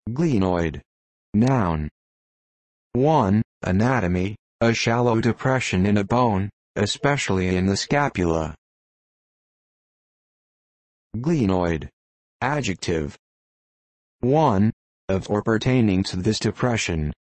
Glenoid. Noun. 1. Anatomy, a shallow depression in a bone, especially in the scapula. Glenoid. Adjective. 1. Of or pertaining to this depression.